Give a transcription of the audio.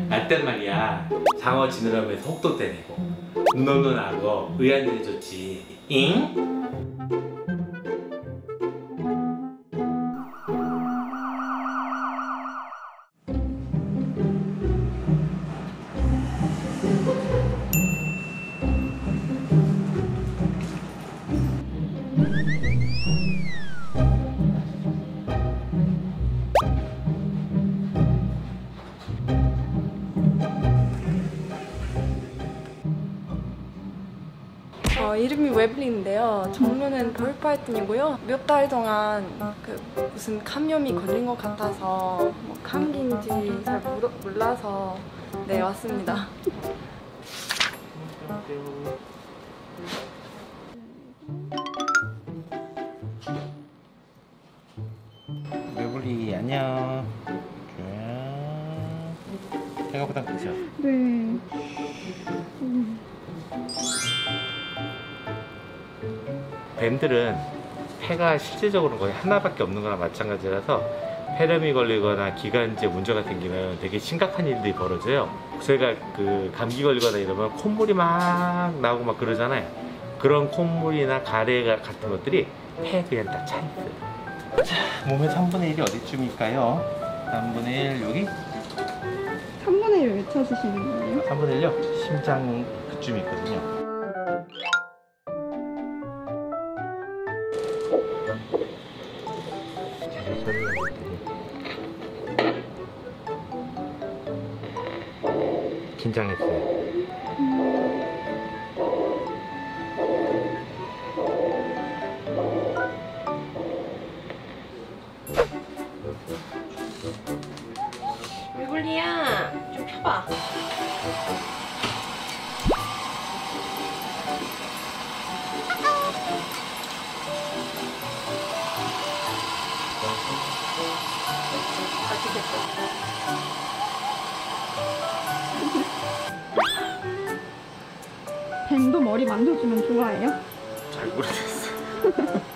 날땐 말이야 장어 지느러미에 속도 떼내고 눈 없는 악어 의안들이 좋지. 잉? 이름이 웨블리인데요. 종류는 벌파이튼이고요. 몇 달 동안 무슨 감염이 걸린 것 같아서 뭐 감기인지 잘 몰라서 네 왔습니다. 웨블리 안녕. 생각보다 크죠? 네. 뱀들은 폐가 실질적으로 거의 하나밖에 없는 거나 마찬가지라서 폐렴이 걸리거나 기관지에 문제가 생기면 되게 심각한 일들이 벌어져요. 저희가 감기 걸리거나 이러면 콧물이 막 나오고 막 그러잖아요. 그런 콧물이나 가래 같은 것들이 폐에 그냥 다 차있어요. 자, 몸의 3분의 1이 어디쯤일까요? 3분의 1 여기? 3분의 1을 왜 찾으시는 거예요? 3분의 1요? 심장 그쯤 있거든요. 긴장했어요. 웨블리야, 좀 펴봐. 뱀도 머리 만져주면 좋아해요? 잘 모르겠어요.